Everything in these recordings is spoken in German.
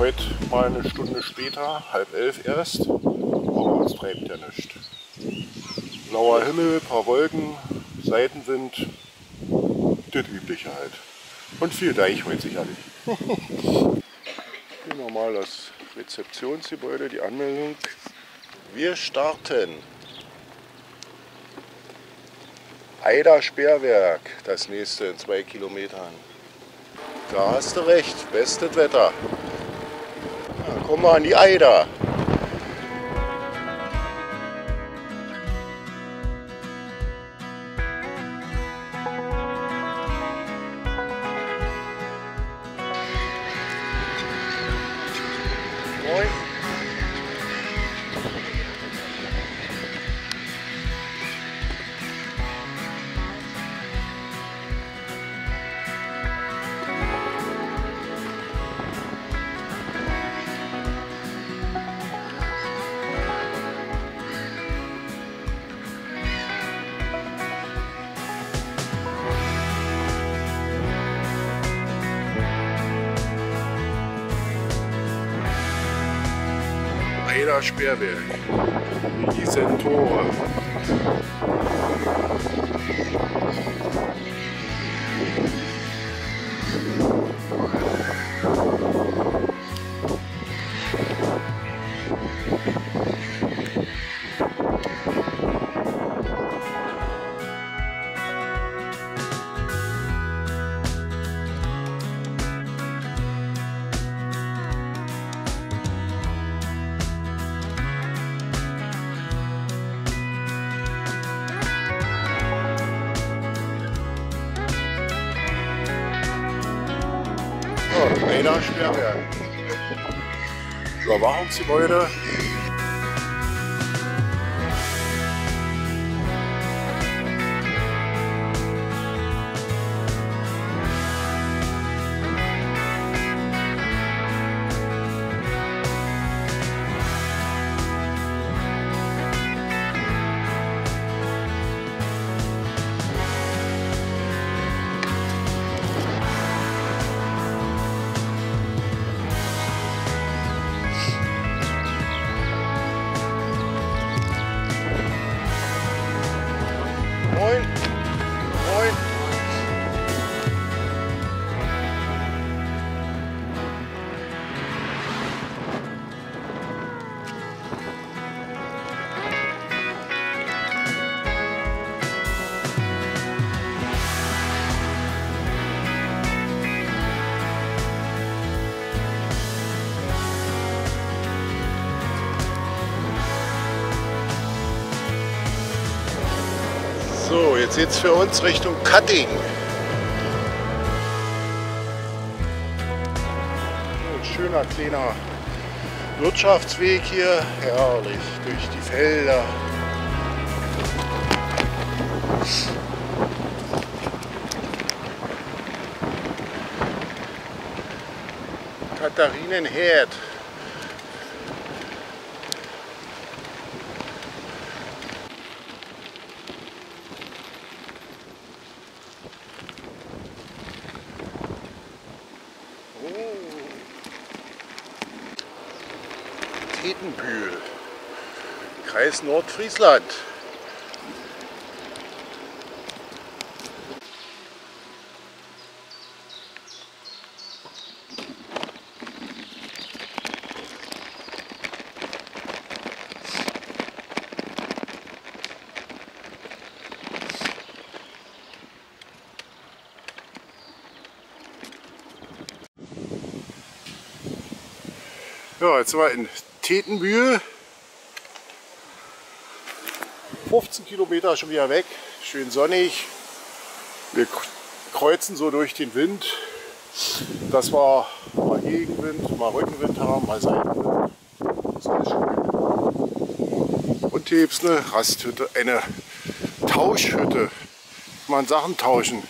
heute mal eine Stunde später, 10:30 erst, aber es treibt ja nichts. Blauer Himmel, paar Wolken, Seitenwind, das Übliche halt. Und viel Deich heute sicherlich. Hier nochmal das Rezeptionsgebäude, die Anmeldung. Wir starten. Eider Sperrwerk, das nächste in 2 Kilometern. Da hast du recht, bestes Wetter. Ja, kommen wir an die Eider. Moin. Eider Sperrwerk, Riesentore. Eider Sperrwerk. Überwachungsgebäude. Moin. Moin. So, jetzt geht's für uns Richtung Cutting. Ein schöner kleiner Wirtschaftsweg hier, herrlich durch die Felder. Katharinenherd. Tetenbühl, Kreis Nordfriesland. Ja, jetzt sind wir in Tetenbühl. 15 Kilometer schon wieder weg, schön sonnig. Wir kreuzen so durch den Wind, dass wir mal Gegenwind, mal Rückenwind haben, mal Seitenwind. Das ist alles schön. Und hier gibt es eine Rasthütte, eine Tauschhütte. Kann man Sachen tauschen.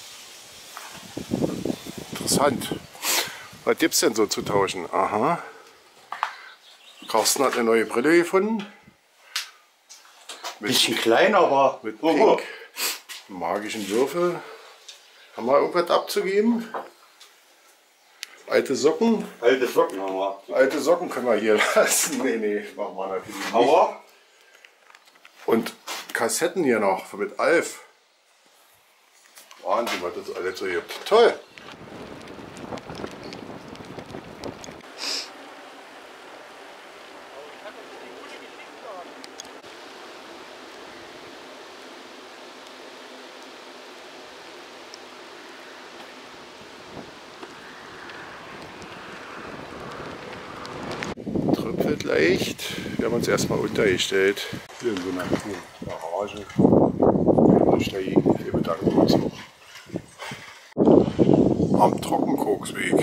Interessant. Was gibt es denn so zu tauschen? Aha. Carsten hat eine neue Brille gefunden. Bisschen klein, aber mit Pink. Magischen Würfel. Haben wir irgendwas abzugeben? Alte Socken? Alte Socken haben wir. Alte Socken können wir hier lassen. Nee, machen wir natürlich nicht. Aber und Kassetten hier noch mit Alf. Wahnsinn, was das alles so gibt. Toll! Tröpfelt leicht. Wir haben uns erstmal untergestellt. Hier in so einer Garage. Wir bedanken uns auch. Am Trockenkoksweg.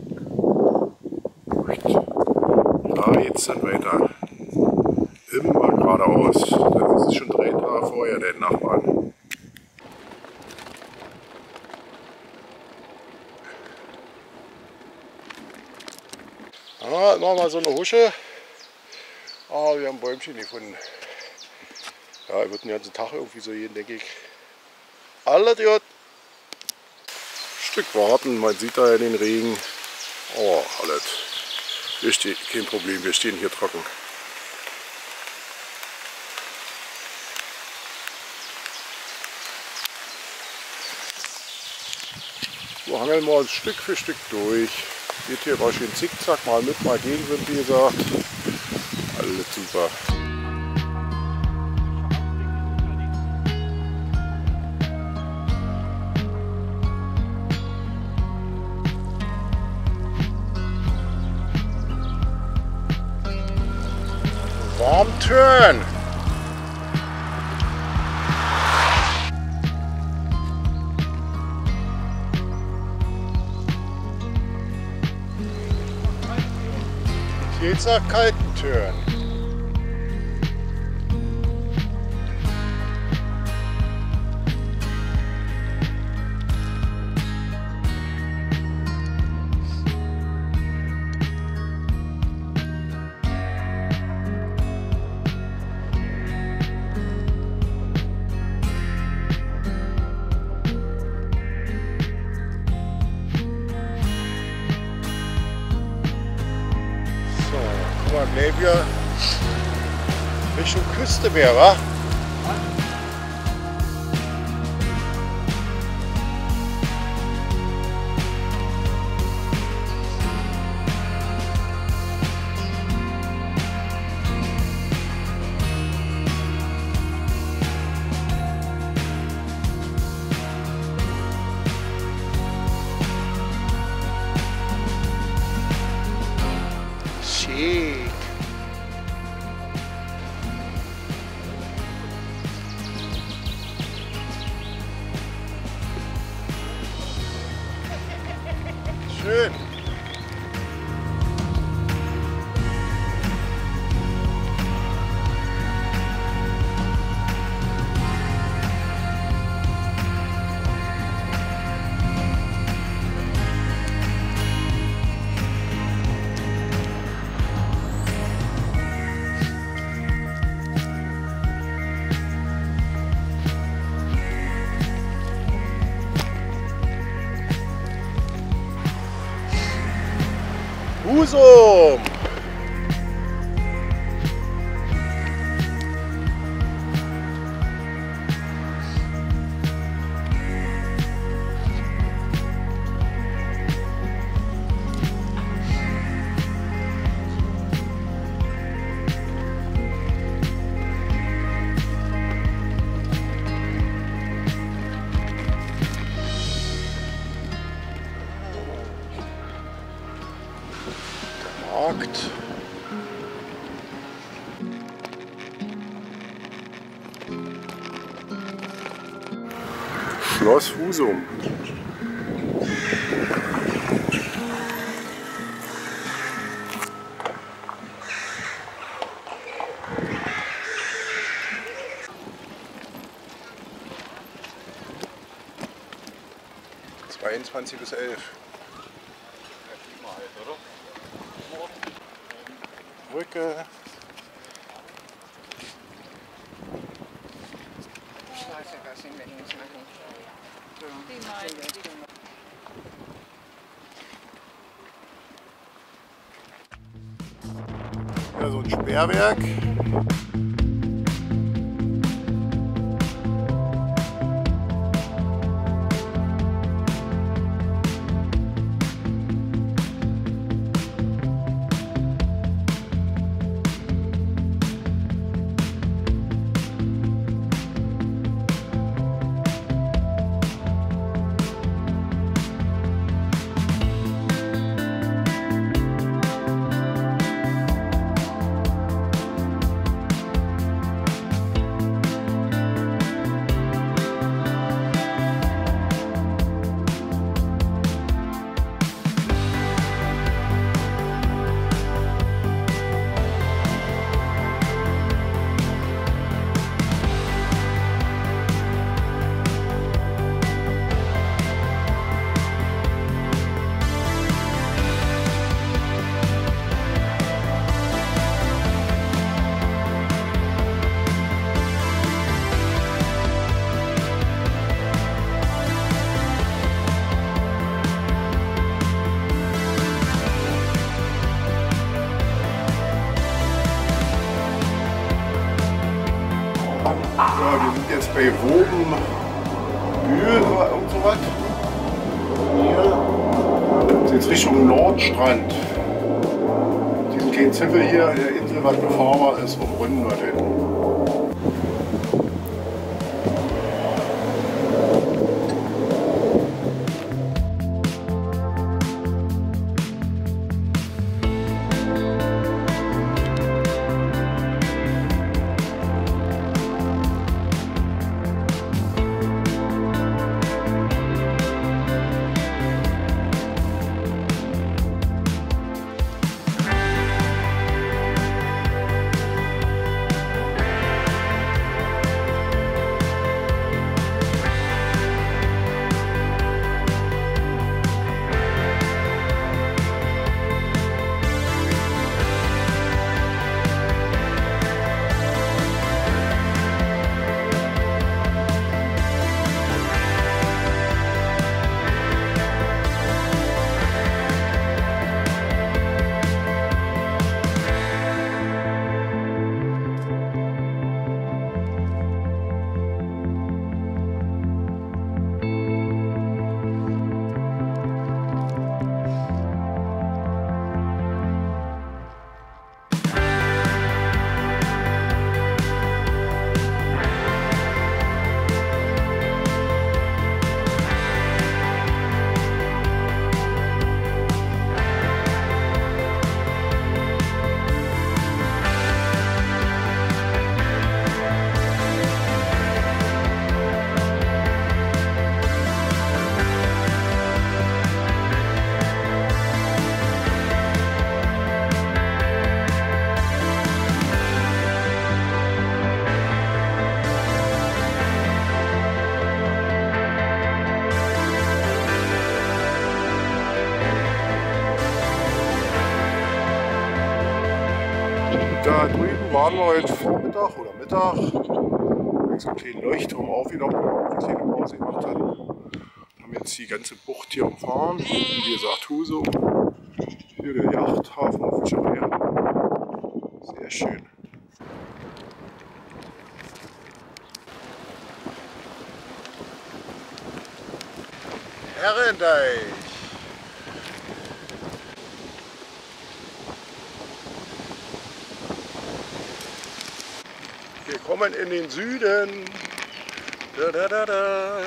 Da geht's dann weiter. Immer geradeaus. Das ist schon 3 Tage vorher, den Nachbarn. Ja, immer mal so eine Husche. Ah, wir haben ein Bäumchen gefunden. Ja, er wird den ganzen Tag irgendwie so gehen, denke ich. Alles gut. Stück warten, man sieht da ja den Regen. Oh, alles. Wir stehen, kein Problem, wir stehen hier trocken. So hangeln wir uns Stück für Stück durch. Geht hier war schön zickzack, mal mit, mal Gegenwind, wie gesagt. Alles super. Warm turn. Jetzt nach kalten Turn. Gleich wieder Richtung Küste mehr, wa? Schick. Schön. Husum! Markt. Schloss Husum. (22 bis 11). Brücke. hier so ein Sperrwerk. Ja, wir sind jetzt bei Wobenbühl oder irgend so was. Hier ist jetzt Richtung Nordstrand. Diesen kleinen Zipfel hier in der Insel, was befahrbar ist, umrunden wir den. Da drüben waren wir heute Vormittag oder Mittag. Da ist ein kleiner Leuchtturm aufgenommen, wo wir auch eine kleine Pause gemacht haben. Haben jetzt die ganze Bucht hier umfahren. Wie gesagt, Husum. Hier der Yachthafen auf Fischerei. Sehr schön. Herrendeich. Wir kommen in den Süden. Da, da, da, da.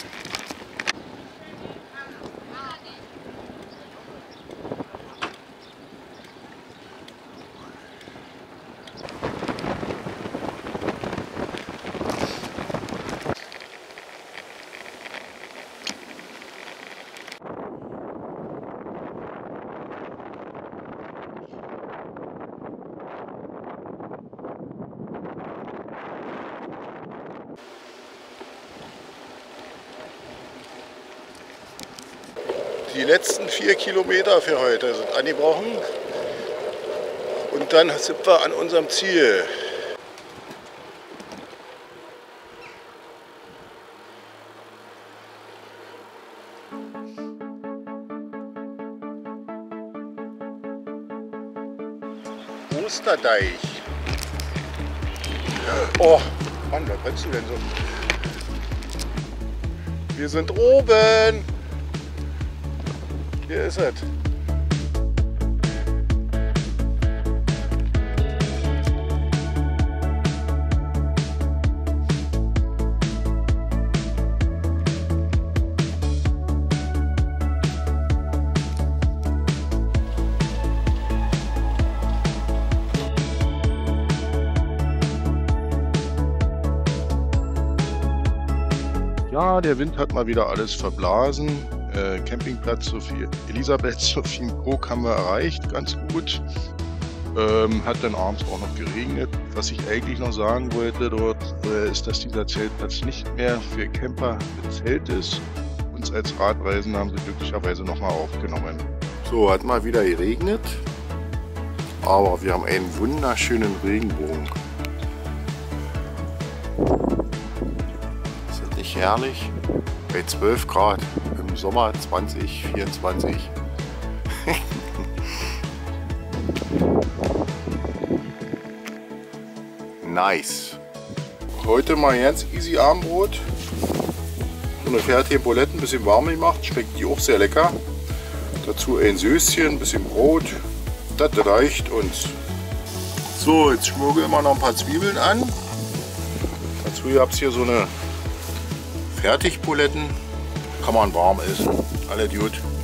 Die letzten 4 Kilometer für heute sind angebrochen und dann sind wir an unserem Ziel. Osterdeich. Oh, Mann, wer brennst du denn so? Wir sind oben. Hier ist es. Ja, der Wind hat mal wieder alles verblasen. Campingplatz Sophie Elisabeth Sophienbrook haben wir erreicht, ganz gut. Hat dann abends auch noch geregnet. Was ich eigentlich noch sagen wollte dort, ist, dass dieser Zeltplatz nicht mehr für Camper mit Zelt ist. Uns als Radreisende haben sie glücklicherweise nochmal aufgenommen. So, hat mal wieder geregnet, aber wir haben einen wunderschönen Regenbogen. Ist das nicht herrlich? Bei 12 Grad im Sommer 2024. Nice. Heute mal ganz easy Abendbrot. So eine fertige Buletten, ein bisschen warm gemacht. Schmeckt die auch sehr lecker. Dazu ein Söschen, ein bisschen Brot. Das reicht uns. So, jetzt schmuggeln wir noch ein paar Zwiebeln an. Dazu habt ihr hier so eine Fertigbuletten. Kann man warm essen. Alle gut.